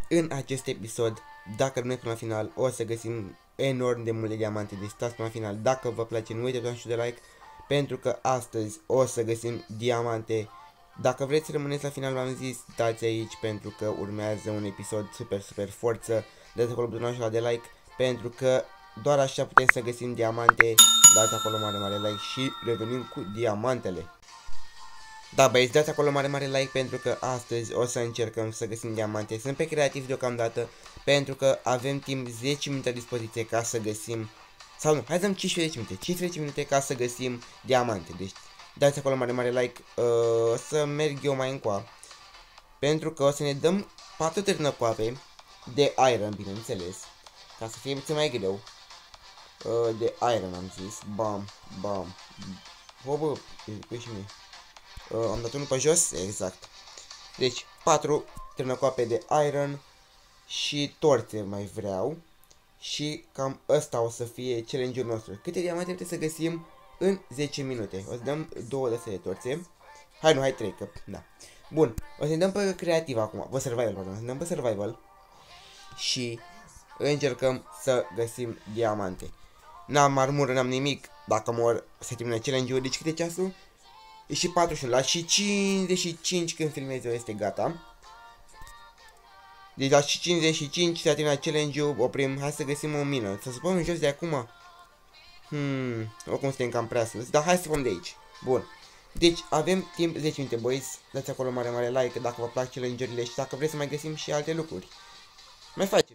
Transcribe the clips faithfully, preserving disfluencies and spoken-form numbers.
în acest episod, dacă rămâneți până la final, o să găsim enorm de multe diamante, deci stați până la final. Dacă vă place, nu uitați să de like, pentru că astăzi o să găsim diamante. Dacă vreți să rămâneți la final, v-am zis, dați aici, pentru că urmează un episod super, super forță. Dați acolo butonul ăla de like, pentru că doar așa putem să găsim diamante. Dați acolo mare, mare like și revenim cu diamantele. Da, băieți, dați acolo mare, mare like, pentru că astăzi o să încercăm să găsim diamante. Sunt pe creativ deocamdată, pentru că avem timp zece minute la dispoziție ca să găsim, sau nu, hai să dăm cincisprezece minute, cincisprezece minute ca să găsim diamante. Deci dați acolo mare, mare like, uh, să merg eu mai încoa, pentru că o să ne dăm patru târnăcoape de iron, bineînțeles, ca să fie puțin mai greu. Uh, de iron am zis, bam, bam, bă, bă, pe și mie. Uh, am dat unul pe jos, exact. Deci, patru târnăcoape de iron și torțe mai vreau. Și cam ăsta o să fie challenge-ul nostru. Câte diamante trebuie să găsim în zece minute? O să dăm două de astea de torțe. Hai nu, hai trei, că da. Bun, o să ne dăm pe creativ acum, pe survival, pardon. O să ne dăm pe survival și încercăm să găsim diamante. N-am armură, n-am nimic. Dacă mor, se termină challenge-ul. Deci câte ceasul? E și patruzeci și unu, la și cincizeci și cinci când filmez eu este gata. Deci la și cincizeci și cinci s-a terminat challenge-ul, oprim, hai să găsim o mină. Să supăm în jos de acum? Hmm, oricum suntem cam prea sus, dar hai să supăm de aici. Bun. Deci avem timp zece minute, boys. Dați acolo mare, mare like dacă vă plac challenge-urile și dacă vreți să mai găsim și alte lucruri. Mai facem.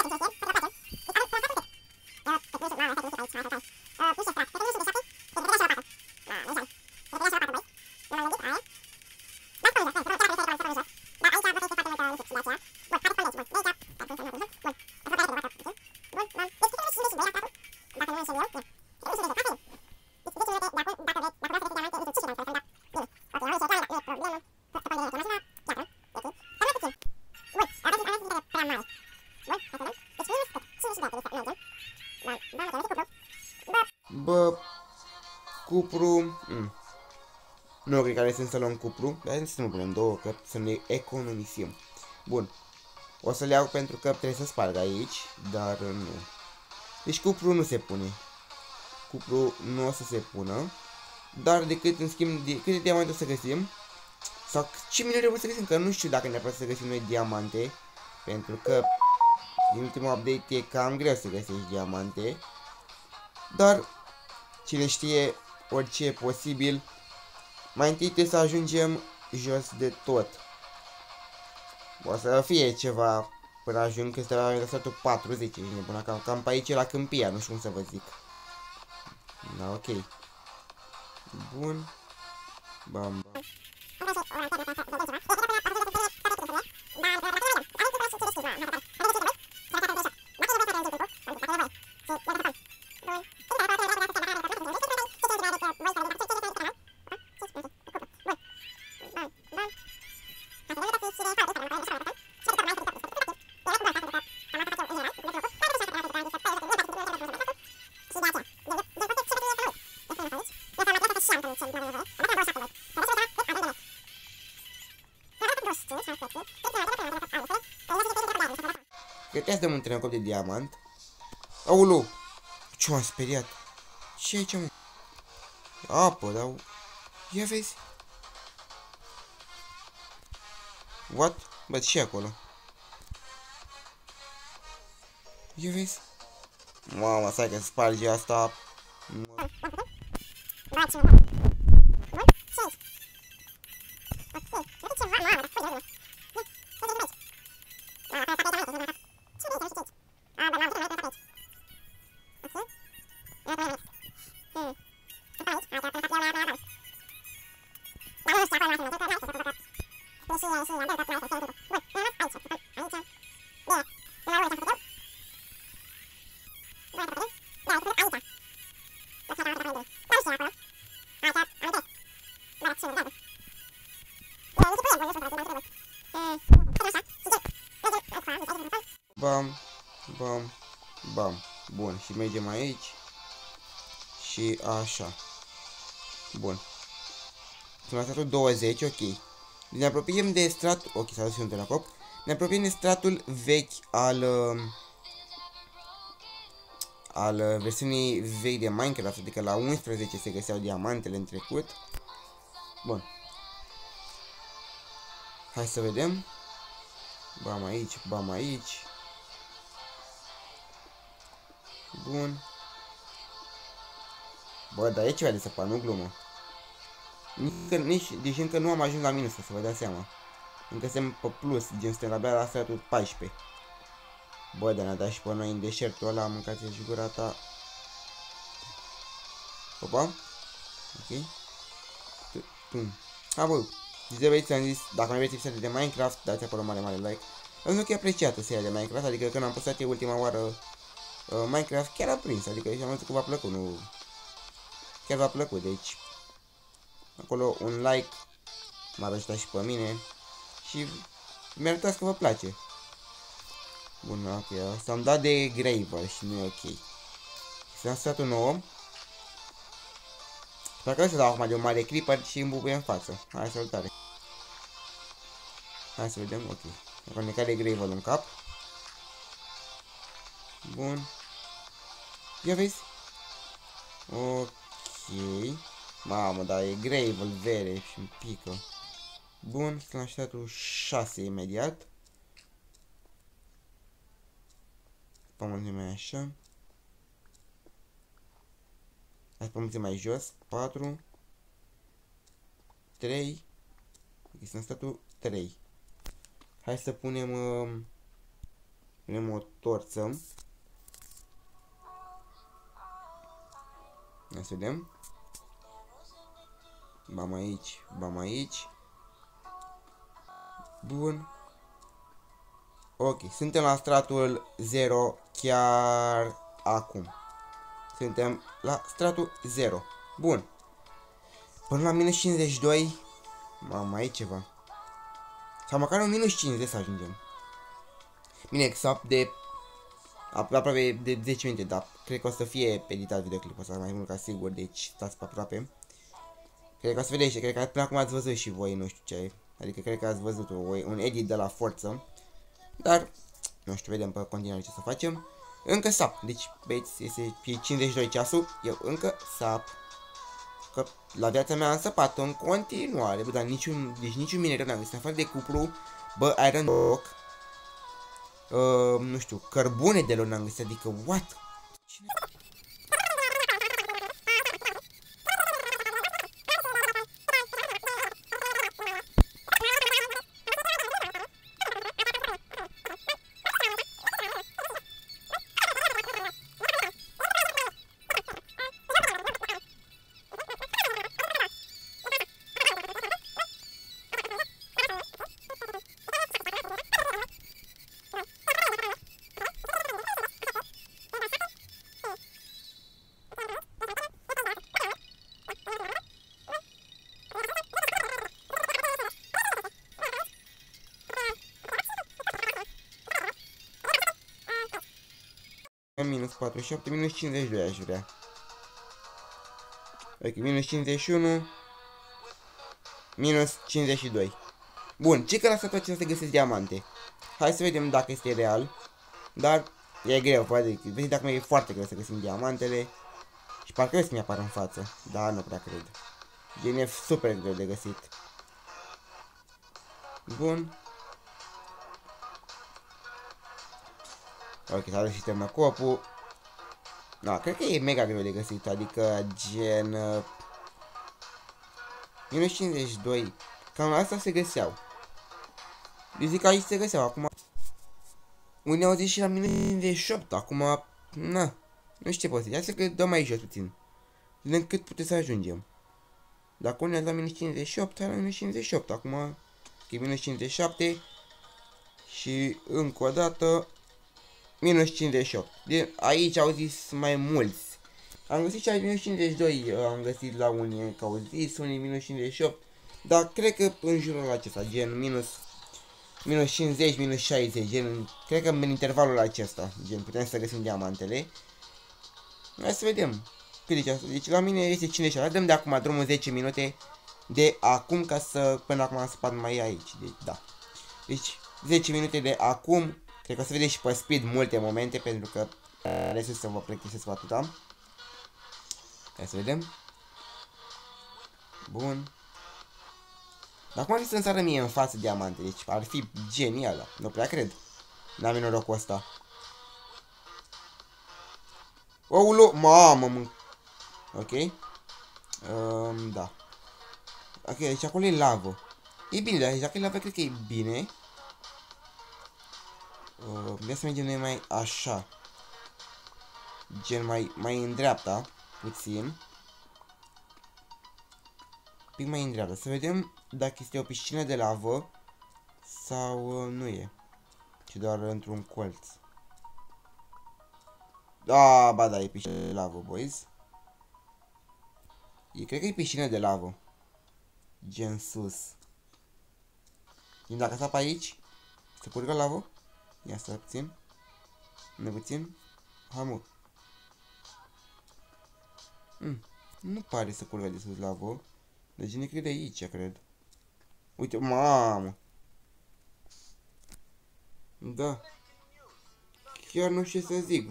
Bă, cupru, mm. Nu cred că are sens să luăm cupru, dar să nu punem două, că să ne economisim. Bun, o să le iau pentru că trebuie să sparg aici, dar nu. Deci cupru nu se pune. Cupru nu o să se pună. Dar decât în schimb, de câte diamante o să găsim? Sau ce minere o să găsim? Că nu știu dacă neapărat să găsim noi diamante. Pentru că din ultimul update e cam greu să găsești diamante. Dar cine știe, orice e posibil. Mai întâi trebuie să ajungem jos de tot. O să fie ceva până ajung când la lăsatul patruzeci. Până cam, cam pe aici la câmpia, nu știu cum să vă zic. Da, ok. Bun. Bam, bam. Puteți dăm un tânăcop de diamant. Aulu! Ce m-am speriat? Ce aici, mă? Apă, dar... Ia vezi? What? Bă, ce acolo? Ia vezi? Mamă, stai că sparge asta. Bam, bam, bam. Bun, și mergem aici. Și așa. Bun. Sunt la stratul douăzeci, ok. Ne apropiem de strat... Ok, s-a dus un telescop. Ne apropiem de stratul vechi al uh, al uh, versiunii vechi de Minecraft, adică la unsprezece se găseau diamantele în trecut. Bun. Hai să vedem. Bam aici, bam aici. Bun. Bă, dar e ceva de săpat, nu glumă. Nici, nici, deci încă nu am ajuns la minus, să vă dați seama. Încă suntem pe plus, gen suntem abia la stratul paisprezece. Bă, dar ne-a dat și pe noi în deșertul ăla, mâncați și gura ta. Opa. Ok. Tum. Ha, bă. Zice, băieți, ți-am zis, dacă mai vreți episoade de Minecraft, dați acolo mare, mare like. Am văzut că e apreciată seria de Minecraft, adică când am postat eu ultima oară uh, Minecraft, chiar a prins, adică am văzut că v-a plăcut, nu... Chiar v-a plăcut, deci... Acolo un like m-ar ajuta și pe mine și mi-arătați că vă place. Bun, ok, s-am dat de Gravel și nu e ok. S-am stratul nouă. Dacă o să dau acum de un mare creeper și îmi bubuie în față. Hai, salutare. Hai să vedem, ok. Acum ne cade Gravel în cap. Bun. Ia vezi? Ok. Mamă, dar e Gravel, vere și îmi pică. Bun, sunt la stratul șase imediat. Pământul mai așa. Hai pământul mai jos. patru. trei. Este în statul trei. Hai să punem uh, punem o torță. Hai să vedem. Bam aici, bam aici. Bun. Ok, suntem la stratul zero chiar acum. Suntem la stratul zero. Bun. Până la minus cincizeci și doi. Mamă, aici ceva. Sau măcar un minus cincizeci să ajungem. Bine, exact de aproape de zece minute, dar cred că o să fie editat videoclipul ăsta mai mult ca sigur, deci stați pe aproape. Cred că o să vedeți, cred că până acum ați văzut și voi, nu știu ce. Adică cred că ați văzut un edit de la forță. Dar, nu știu, vedem pe continuare ce să facem. Încă sap, deci, băieți, este cincizeci și doi ceasul, eu încă sap. Că la viața mea am săpat în continuare, bă, dar niciun, deci niciun mineral n-am găsit, afară de cupru, bă, iron block, uh, nu știu, cărbune de lor n-am găsit, adică, what? Cine... minus patruzeci și șapte, minus cincizeci și doi aș vrea. Ok, minus cincizeci și unu, minus cincizeci și doi. Bun, ce că la statul acesta se găsesc diamante. Hai să vedem dacă este real. Dar e greu, adică vezi dacă e foarte greu să găsim diamantele. Și parcă o să mi-apară în față. Da, nu prea cred. Gen e super greu de găsit. Bun. Ok, s-a și termocopul. Da, cred că e mega greu de găsit, adică gen... Uh, minus cincizeci și doi, cam la asta se găseau. Eu zic că aici se găseau, acum... Unii au zis și la minus cincizeci și opt, acum... Na, nu știu ce pot să zic, hai să dăm aici jos puțin. Vedem cât putem să ajungem. Dacă unii au dat minus cincizeci și opt, hai la minus cincizeci și opt, acum... E minus cincizeci și șapte. Și încă o dată... minus cincizeci și opt. De aici au zis mai mulți. Am găsit și aici minus cincizeci și doi, am găsit la unii că au zis, unii minus cincizeci și opt. Dar cred că în jurul acesta, gen minus, minus cincizeci, minus șaizeci, gen, cred că în intervalul acesta, gen, putem să găsim diamantele. Hai să vedem. Cât e asta? Deci la mine este cincizeci și șapte. Dăm de acum drumul zece minute de acum ca să, până acum am spart mai aici. Deci, da. Deci, zece minute de acum. Cred că o să vedeți și pe speed multe momente, pentru că are să vă plictisesc cu atâta. Hai să vedem. Bun. Dar cum ar fi să-mi sară mie în față diamante? Deci ar fi genial, nu prea cred. N-am norocul ăsta. Oulu, mamă, mă. Ok. Um, da. Ok, deci acolo e lavă. E bine, dar dacă e lavă, cred că e bine. Uh, Ia să mergem noi mai așa. Gen mai, mai în dreapta. Puțin. Pic mai în dreapta. Să vedem dacă este o piscină de lavă sau uh, nu e. Ci doar într-un colț. Da, ba da, e piscină de lavă, boys. E, cred că e piscină de lavă. Gen sus. Din dacă sap aici, se curgă lavă. Ia să puțin. Ne puțin. Hai mă. Mm, nu pare să curgă de sus lavă. Deci ne crede aici, cred. Uite, mamă. Da. Chiar nu știu ce să zic.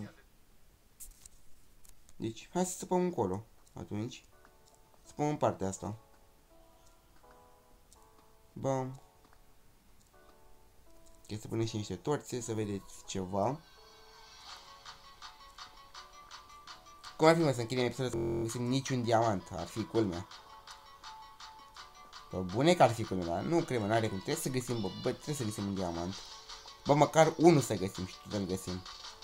Deci, hai să săpăm încolo. Atunci. Săpăm în partea asta. Bam. Ok, să punem și niște torțe, să vedeți ceva. Cum ar fi, mă, să închidem episodul să nu găsim niciun diamant? Ar fi culmea. Bă, bune că ar fi culmea, dar nu cred, mă, n-are cum. Trebuie să găsim, bă, bă, trebuie să găsim un diamant. Bă, măcar unul să găsim și să-l găsim.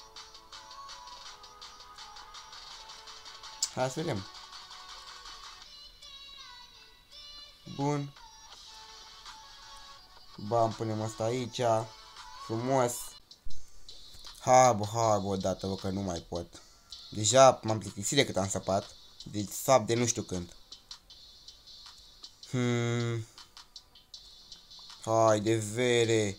Hai să vedem. Bun. Bam, punem asta aici. Frumos. Hai, bă, hai, bă, odată, bă, că nu mai pot. Deja m-am plictisit de cât am săpat. Deci sap de nu știu când. Hmm. Hai, de vere.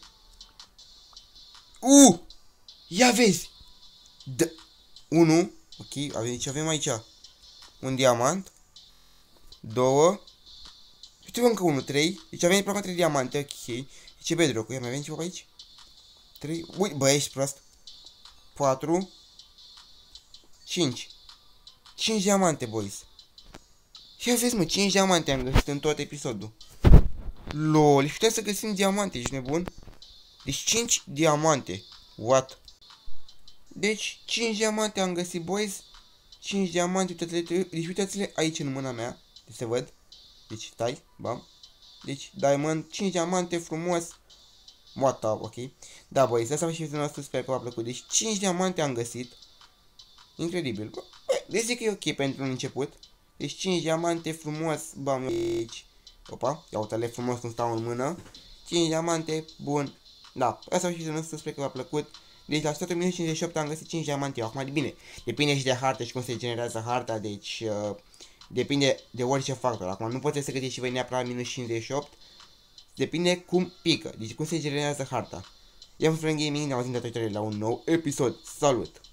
Uh! Ia vezi! D unu. Ok, avem, ce avem aici? Un diamant. Două. Uite, încă unul, trei. Deci avem aproape trei diamante, ok. Ce bedrock? Ia, mai avem ceva aici? Trei. Ui, bă, ești prost. Patru. Cinci. Cinci diamante, boys. Ia vezi, mă, cinci diamante am găsit în tot episodul. Lol, și putem să găsim diamante, ești nebun? Deci cinci diamante. What? Deci cinci diamante am găsit, boys. cinci diamante, uitați-le, deci uitați-le aici în mâna mea. Deci se văd. Deci, stai, bam. Deci, diamond, cinci diamante, frumos. What the, ok. Da, boys, asta va fi videoul nostru, sper că v-a plăcut. Deci cinci diamante am găsit. Incredibil. Bă, deci zic că e ok pentru un început. Deci cinci diamante, frumos, bam, aici. Opa, ia uite-le frumos cum stau în mână. cinci diamante, bun. Da, asta va fi videoul nostru, sper că v-a plăcut. Deci la o sută cincizeci și opt am găsit cinci diamante. Acum, bine, depinde și de hartă și cum se generează harta, deci... Uh, depinde de orice factor. Acum nu puteți să găsiți și voi neapărat minus cincizeci și opt. Depinde cum pică, deci cum se generează harta. Eu am fost Gaming, ne auzim de la un nou episod. Salut!